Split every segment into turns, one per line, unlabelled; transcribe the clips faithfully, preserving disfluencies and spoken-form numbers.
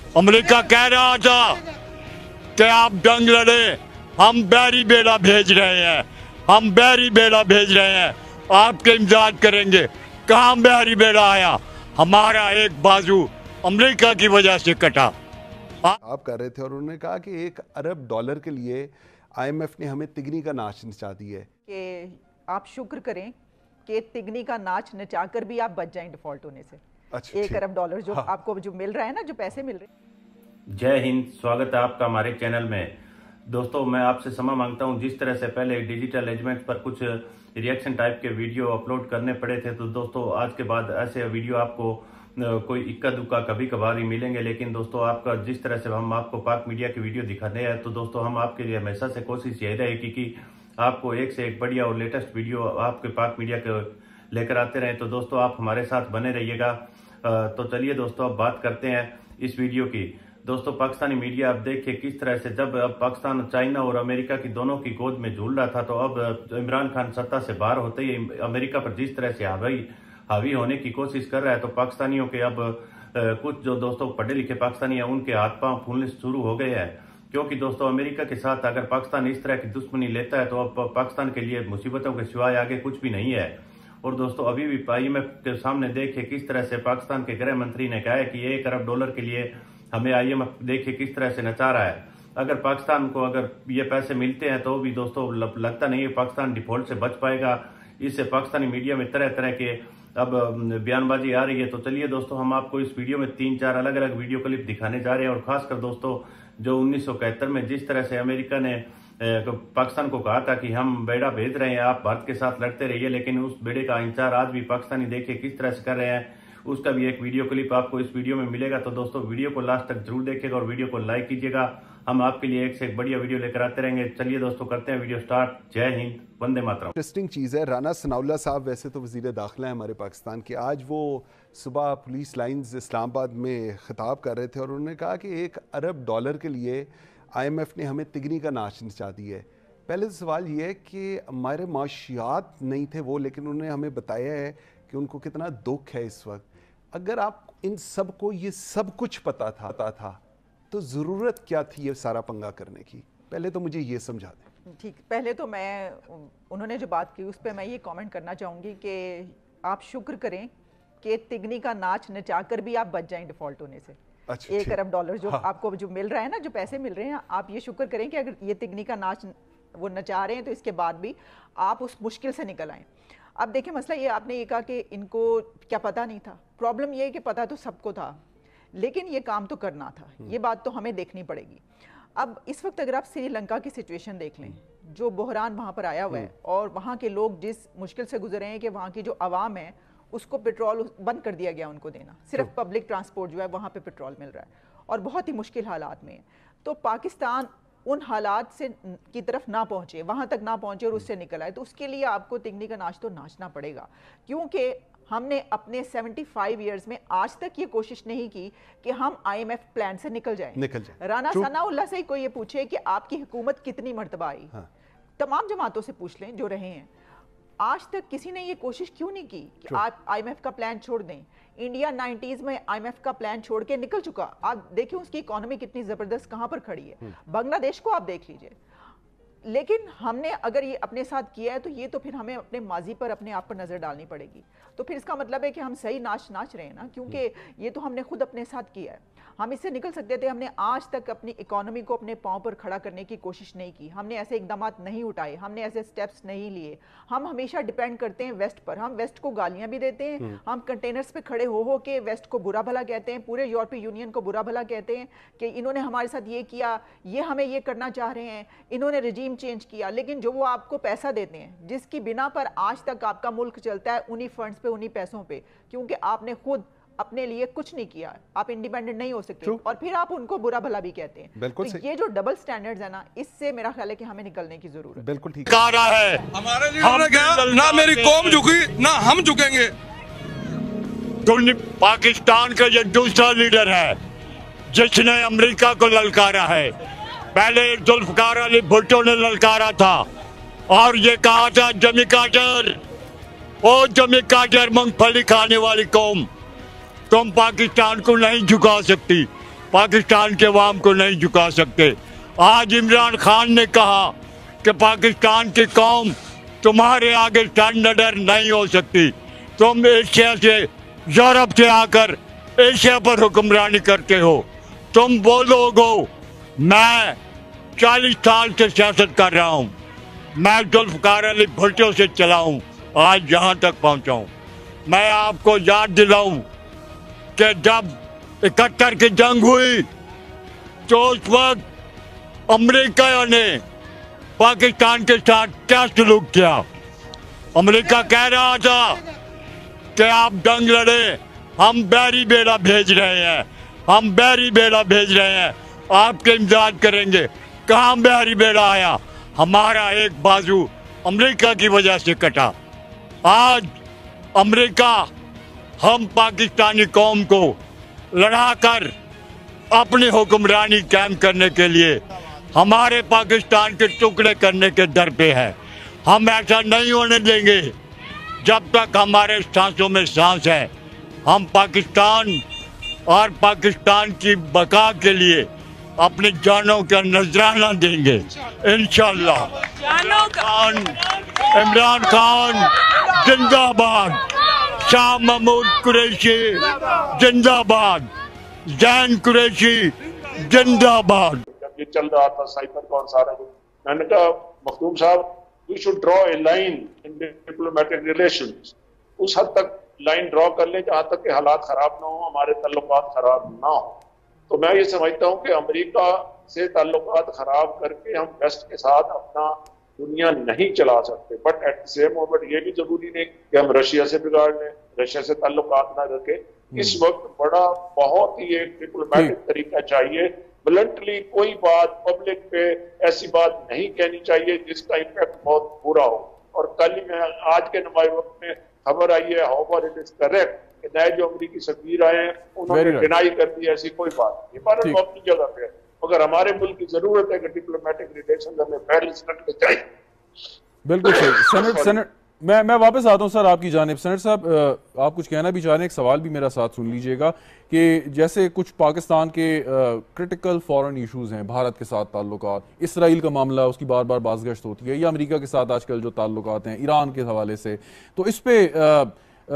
America कह रहा था कि आप जंग लड़े, हम बैरी बेड़ा भेज रहे हैं, हम बैरी बेड़ा भेज रहे हैं, आपके इमदाद करेंगे। कहाँ बैरी बेड़ा आया? हमारा एक बाजू अमेरिका की वजह से कटा।
आप कर रहे थे और उन्होंने कहा कि एक अरब डॉलर के लिए आईएमएफ ने हमें तिगनी का नाच नचा दी है
कि आप शुक्र करें कि तिगनी का नाच नचाकर भी आप बच जाएं डिफॉल्ट होने से।
अच्छा,
एक अरब डॉलर जो
हाँ।
आपको जो मिल रहा है ना, जो पैसे मिल रहे हैं।
जय हिंद, स्वागत है आपका हमारे चैनल में। दोस्तों, मैं आपसे क्षमा मांगता हूं, जिस तरह से पहले डिजिटल एलिमेंट्स पर कुछ रिएक्शन टाइप के वीडियो अपलोड करने पड़े थे, तो दोस्तों आज के बाद ऐसे वीडियो आपको कोई इक्का दुक्का कभी कभार ही मिलेंगे। लेकिन दोस्तों, आपका जिस तरह से हम आपको पाक मीडिया की वीडियो दिखाते हैं, तो दोस्तों हम आपके लिए हमेशा से कोशिश यही रहेगी कि आपको एक से एक बढ़िया और लेटेस्ट वीडियो आपके पाक मीडिया के लेकर आते रहे। तो दोस्तों आप हमारे साथ बने रहिएगा। तो चलिए दोस्तों अब बात करते हैं इस वीडियो की। दोस्तों, पाकिस्तानी मीडिया आप देखिए किस तरह से, जब अब पाकिस्तान चाइना और अमेरिका की दोनों की गोद में झूल रहा था, तो अब इमरान खान सत्ता से बाहर होते ही अमेरिका पर जिस तरह से हावी हावी होने की कोशिश कर रहा है, तो पाकिस्तानियों के अब कुछ जो दोस्तों पढ़े लिखे पाकिस्तानी हैं, उनके हाथ पांव फूलने शुरू हो गए हैं। क्योंकि दोस्तों अमेरिका के साथ अगर पाकिस्तान इस तरह की दुश्मनी लेता है, तो अब पाकिस्तान के लिए मुसीबतों के सिवाय आगे कुछ भी नहीं है। और दोस्तों अभी भी आईएमएफ के सामने देखिए किस तरह से पाकिस्तान के गृह मंत्री ने कहा है कि एक अरब डॉलर के लिए हमें आईएमएफ देखिए किस तरह से नचा रहा है। अगर पाकिस्तान को अगर ये पैसे मिलते हैं, तो भी दोस्तों लगता नहीं है पाकिस्तान डिफॉल्ट से बच पाएगा। इससे पाकिस्तानी मीडिया में तरह तरह के अब बयानबाजी आ रही है। तो चलिए दोस्तों, हम आपको इस वीडियो में तीन चार अलग अलग वीडियो क्लिप दिखाने जा रहे हैं। और खासकर दोस्तों, जो उन्नीस सौ इकहत्तर में जिस तरह से अमेरिका ने पाकिस्तान को कहा था कि हम बेड़ा भेज रहे हैं, आप भारत के साथ लड़ते रहिए, लेकिन उस बेड़े का इंतजार आज भी पाकिस्तानी देखिए किस तरह से कर रहे हैं, उसका भी एक वीडियो क्लिप आपको इस वीडियो में मिलेगा। तो दोस्तों वीडियो को लास्ट तक जरूर देखिएगा और वीडियो को लाइक कीजिएगा। हम आपके लिए एक से एक बढ़िया वीडियो लेकर आते रहेंगे। चलिए दोस्तों करते हैं वीडियो स्टार्ट। जय हिंद, वंदे मातरम।
इंटरेस्टिंग चीज़ है, राना सनाउल्लाह साहब वैसे तो वज़ीर दाखिला है हमारे पाकिस्तान के, आज वो सुबह पुलिस लाइंस इस्लामाबाद में खिताब कर रहे थे और उन्होंने कहा कि एक अरब डॉलर के लिए आईएमएफ ने हमें तिगनी का नाच नचा दी है। पहले तो सवाल ये है कि हमारे माशियात नहीं थे वो, लेकिन उन्होंने हमें बताया है कि उनको कितना दुख है इस वक्त। अगर आप इन सब को ये सब कुछ पता था पता था तो ज़रूरत क्या थी ये सारा पंगा करने की? पहले तो मुझे ये समझा दें।
ठीक, पहले तो मैं उन्होंने जो बात की उस पर मैं ये कमेंट करना चाहूँगी कि आप शुक्र करें कि तिगनी का नाच नचाकर भी आप बच जाएं डिफॉल्ट होने से।
अच्छा,
एक अरब डॉलर जो
हाँ।
आपको जो मिल रहा है ना, जो पैसे मिल रहे हैं, आप ये शुक्र करें कि अगर ये तिगनी का नाच वो नचा रहे हैं, तो इसके बाद भी आप उस मुश्किल से निकल आएँ। अब देखिए, मसला ये आपने ये कहा कि इनको क्या पता नहीं था। प्रॉब्लम ये है कि पता तो सबको था, लेकिन ये काम तो करना था। ये बात तो हमें देखनी पड़ेगी। अब इस वक्त अगर आप श्रीलंका की सिचुएशन देख लें, जो बहरान वहाँ पर आया हुआ है और वहाँ के लोग जिस मुश्किल से गुजरे हैं कि वहाँ की जो आवाम है उसको पेट्रोल बंद कर दिया गया उनको देना, सिर्फ पब्लिक ट्रांसपोर्ट जो है वहाँ पे पेट्रोल मिल रहा है और बहुत ही मुश्किल हालात में है। तो पाकिस्तान उन हालात से की तरफ ना पहुँचे, वहाँ तक ना पहुँचे और उससे निकल आए, तो उसके लिए आपको तिगनी का नाच तो नाचना पड़ेगा। क्योंकि हमने अपने पचहत्तर इयर्स में आज तक ये कोशिश नहीं की कि हम आईएमएफ प्लान से निकल जाएं।
निकल जाए।
राना सनाउल्लाह से कोई ये पूछे कि आपकी हुकूमत कितनी मर्तबा आई, हाँ। तमाम जमातों से पूछ लें जो रहे हैं, आज तक किसी ने ये कोशिश क्यों नहीं की कि आप आईएमएफ का प्लान छोड़ दें। इंडिया नाइन्टीज में आईएमएफ का प्लान छोड़ के निकल चुका। आप देखिए उसकी इकोनॉमी कितनी जबरदस्त कहां पर खड़ी है। बांग्लादेश को आप देख लीजिए। लेकिन हमने अगर ये अपने साथ किया है, तो ये तो फिर हमें अपने माजी पर अपने आप पर नजर डालनी पड़ेगी। तो फिर इसका मतलब है कि हम सही नाच नाच रहे हैं ना, क्योंकि ये तो हमने खुद अपने साथ किया है। हम इससे निकल सकते थे। हमने आज तक अपनी इकोनॉमी को अपने पांव पर खड़ा करने की कोशिश नहीं की। हमने ऐसे इकदाम नहीं उठाए, हमने ऐसे स्टेप्स नहीं लिए। हम हमेशा डिपेंड करते हैं वेस्ट पर। हम वेस्ट को गालियां भी देते हैं, हम कंटेनर्स पे खड़े हो हो के वेस्ट को बुरा भला कहते हैं, पूरे यूरोपीय यूनियन को बुरा भला कहते हैं कि इन्होंने हमारे साथ ये किया, ये हमें ये करना चाह रहे हैं, इन्होंने रजीम चेंज किया। लेकिन जो वो आपको पैसा देते हैं, जिसकी बिना पर आज तक आपका मुल्क चलता है, उन्हीं फंड्स पे, उन्हीं पैसों पे, क्योंकि आपने खुद अपने लिए कुछ नहीं किया, आप इंडिपेंडेंट नहीं हो सकते। और फिर आप उनको बुरा भला भी कहते हैं।
बिल्कुल
तो ये जो डबल स्टैंडर्ड्स है ना, इससे मेरा ख्याल है कि हमें निकलने की जरूरत है।
बिल्कुल ठीक
है।
हमारे लीडर ने कहा ना मेरी कौम झुकी ना हम झुकेंगे।
पाकिस्तान का ये दूसरा लीडर है जिसने अमेरिका को ललकारा है। पहले जुल्फकार अली भुट्टो ने ललकारा था और ये कहा था जमी काटर, ओ जमी काटर, मूंगफली खाने वाली कौम, तुम पाकिस्तान को नहीं झुका सकती। पाकिस्तान के अवाम को नहीं झुका सकते। आज इमरान खान ने कहा कि पाकिस्तान की कौम तुम्हारे आगे स्टैंडर्ड नहीं हो सकती। तुम एशिया से, यूरोप से आकर एशिया पर हुक्मरानी करते हो। तुम वो लोग हो। मैं चालीस साल से सियासत कर रहा हूँ। मैं जुल्फ़िकार अली भुट्टो से चला हूँ, आज यहाँ तक पहुँचा हूँ। मैं आपको याद दिलाऊं कि जब इकहत्तर की जंग हुई तो उस वक्त अमेरिका ने पाकिस्तान के साथ क्या सलूक किया। अमेरिका कह रहा था कि आप जंग लड़े, हम बैरी बेड़ा भेज रहे हैं, हम बैरी बेड़ा भेज रहे हैं, आपके इमदाद करेंगे। कहाँ बैरी बेड़ा आया? हमारा एक बाजू अमेरिका की वजह से कटा। आज अमेरिका हम पाकिस्तानी कौम को लड़ाकर अपनी हुक्मरानी कायम करने के लिए हमारे पाकिस्तान के टुकड़े करने के दर पे है। हम ऐसा नहीं होने देंगे। जब तक हमारे सांसों में सांस है, हम पाकिस्तान और पाकिस्तान की बका के लिए अपनी जानों का नजराना देंगे इंशाअल्लाह। खान, इमरान खान जिंदाबाद, शाह महमूद कुरैशी जिंदाबाद, जैन कुरैशी जिंदाबाद।
जब ये चल रहा था साइबर का और सारा कुछ, मैंने कहा मखदूम साहब, we should draw a line in diplomatic relations. उस हद तक लाइन ड्रॉ कर ले जहां तक के हालात खराब ना हो, हमारे ताल्लुकात खराब ना हो। तो मैं ये समझता हूँ कि अमेरिका से ताल्लुकात खराब करके हम वेस्ट के साथ अपना दुनिया नहीं चला सकते। But at the same moment ये भी जरूरी नहीं कि हम रशिया से बिगाड़ लें, रशिया से ताल्लुकात ना रखें। इस वक्त बड़ा बहुत ही एक डिप्लोमेटिक तरीका चाहिए। ब्लंटली कोई बात पब्लिक पे ऐसी बात नहीं कहनी चाहिए जिसका इम्पैक्ट बहुत बुरा हो। और कल ही मैं आज के नुमाई वक्त में खबर आई है, हाउ इट इज करेक्ट, नए जो अमरीकी सफीर आए हैं उन्होंने डिनाई कर दी ऐसी कोई बात नहीं। भारत अपनी जगह पे है, मगर हमारे मुल्क की जरूरत है कि डिप्लोमेटिक रिलेशन हमें बैलेंस रखने चाहिए।
बिल्कुल सही। सेनेट सेनेट मैं मैं वापस आता हूं सर आपकी जानिब। सेनेट साहब, आप कुछ कहना भी चाह रहे हैं, एक सवाल भी मेरा साथ सुन लीजिएगा कि जैसे कुछ पाकिस्तान के क्रिटिकल फॉरेन इश्यूज हैं, भारत के साथ ताल्लुकात, इसराइल का मामला, उसकी बार बार बाज़गश्त होती है, या अमेरिका के साथ आजकल जो ताल्लुकात हैं ईरान के हवाले से, तो इस पर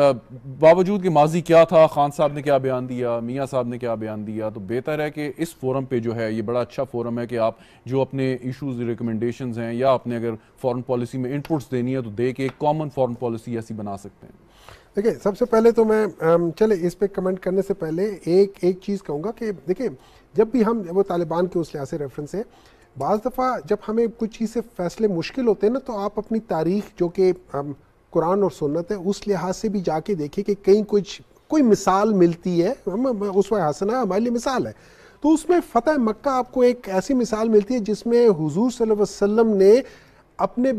बावजूद कि माजी क्या था, खान साहब ने क्या बयान दिया, मियाँ साहब ने क्या बयान दिया, तो बेहतर है कि इस फोरम पे जो है, ये बड़ा अच्छा फोरम है कि आप जो अपने इश्यूज रिकमेंडेशंस हैं या अपने अगर फॉरेन पॉलिसी में इनपुट्स देनी है तो दे के एक कॉमन फॉरेन पॉलिसी ऐसी बना सकते हैं।
देखिए, सबसे पहले तो मैं चले इस पे कमेंट करने से पहले एक एक चीज़ कहूँगा कि देखिए, जब भी हम वो तालिबान के उस लिहाज से रेफरेंस है, बाज़ दफ़ा जब हमें कुछ चीज़ से फैसले मुश्किल होते हैं ना, तो आप अपनी तारीख जो कि कुरान और सुन्नत है उस लिहाज से भी जाके देखिए कि कहीं कुछ कोई मिसाल मिलती है, हम उस वह हसना हमारे लिए मिसाल है। तो उसमें फ़तह मक्का आपको एक ऐसी मिसाल मिलती है जिसमें हुजूर सल्लल्लाहु अलैहि वसल्लम ने अपने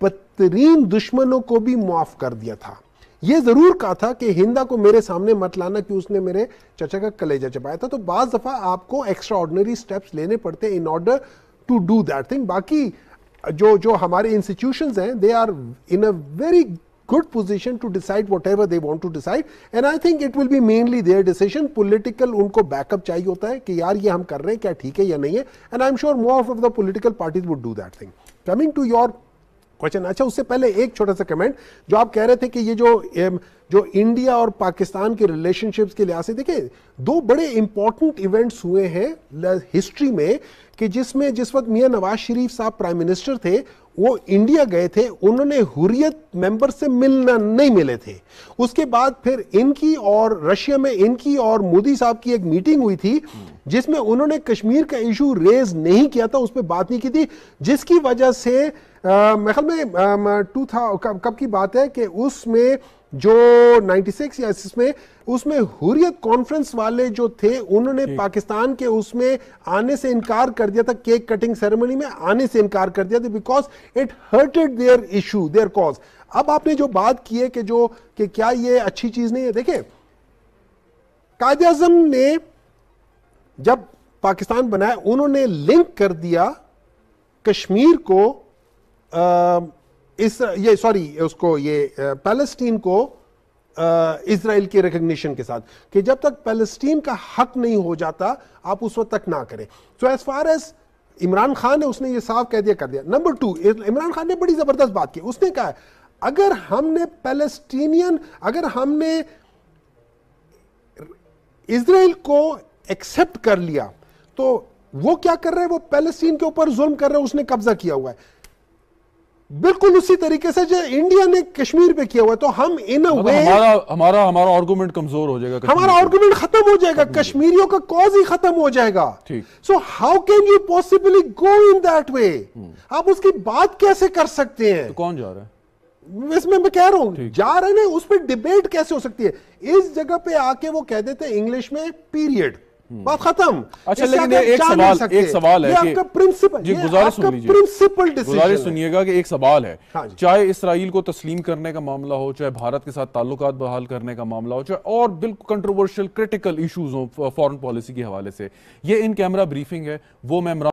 बदतरीन दुश्मनों को भी माफ़ कर दिया था। ये ज़रूर कहा था कि हिंदा को मेरे सामने मत लाना कि उसने मेरे चचा का कलेजा चबाया था। तो बाज़ दफ़ा आपको एक्स्ट्रा ऑर्डिनरी स्टेप्स लेने पड़ते हैं in order to do that thing. बाकी जो जो हमारे इंस्टीट्यूशंस हैं, they are in a very good position to decide whatever they want to decide, and I think it will be mainly their decision. Political उनको backup चाहिए होता है कि यार ये हम कर रहे हैं क्या ठीक है या नहीं है, and I'm sure more of the political parties would do that thing. Coming to your question, अच्छा उससे पहले एक छोटा सा कमेंट, जो आप कह रहे थे कि ये जो जो इंडिया और पाकिस्तान के रिलेशनशिप्स के लिहाज से, देखिए दो बड़े इंपॉर्टेंट इवेंट्स हुए हैं हिस्ट्री में कि जिसमें जिस वक्त मियां नवाज शरीफ साहब प्राइम मिनिस्टर थे, वो इंडिया गए थे, उन्होंने हुर्रियत मेंबर से मिलना नहीं मिले थे। उसके बाद फिर इनकी और रशिया में इनकी और मोदी साहब की एक मीटिंग हुई थी जिसमें उन्होंने कश्मीर का इशू रेज नहीं किया था, उस पर बात नहीं की थी, जिसकी वजह से मेरे ख्याल में टू था कब, कब की बात है कि उसमें जो छियानवे या इसमें उसमें हुर्रियत कॉन्फ्रेंस वाले जो थे उन्होंने पाकिस्तान के उसमें आने से इनकार कर दिया था, केक कटिंग सेरेमनी में आने से इनकार कर दिया था, because it hurted their issue, their cause. अब आपने जो बात की है कि जो कि क्या ये अच्छी चीज नहीं है, देखिए कायदे आज़म ने जब पाकिस्तान बनाया उन्होंने लिंक कर दिया कश्मीर को आ, इस ये सॉरी उसको ये पैलेस्टीन को इसराइल के रिकग्निशन के साथ कि जब तक पैलेस्टीन का हक नहीं हो जाता आप उस वक्त तक ना करें। So as far as Imran Khan ने उसने ये साफ कह दिया कर दिया। नंबर टू, इमरान खान ने बड़ी जबरदस्त बात की, उसने कहा अगर हमने पैलेस्टीनियन अगर हमने इसराइल को एक्सेप्ट कर लिया तो वो क्या कर रहे हैं, वो पैलेस्टीन के ऊपर जुल्म कर रहे हैं, उसने कब्जा किया हुआ है बिल्कुल उसी तरीके से जो इंडिया ने कश्मीर पे किया हुआ है। तो हम इन अ वे
हमारा हमारा हमारा आर्गुमेंट कमजोर हो जाएगा,
हमारा आर्गुमेंट खत्म हो जाएगा, कश्मीरियों का कॉज ही खत्म हो जाएगा। So how can you possibly go in that way? आप उसकी बात कैसे कर सकते हैं?
तो कौन जा रहा है
इसमें? मैं कह रहा हूं जा रहे हैं, उस पर डिबेट कैसे हो सकती है? इस जगह पे आके वो कह देते हैं इंग्लिश में पीरियड, बात खत्म।
अच्छा, लेकिन एक सवाल एक सवाल है
कि आपका प्रिंसिपल,
जी गुजारिश सुन लीजिए,
प्रिंसिपल
गुजारिश सुनिएगा कि एक सवाल है,
हाँ
चाहे इसराइल को तस्लीम करने का मामला हो, चाहे भारत के साथ ताल्लुकात बहाल करने का मामला हो, चाहे और बिल्कुल कंट्रोवर्शियल क्रिटिकल इश्यूज हो फॉरेन पॉलिसी के हवाले से, ये इन कैमरा ब्रीफिंग है, वो मैं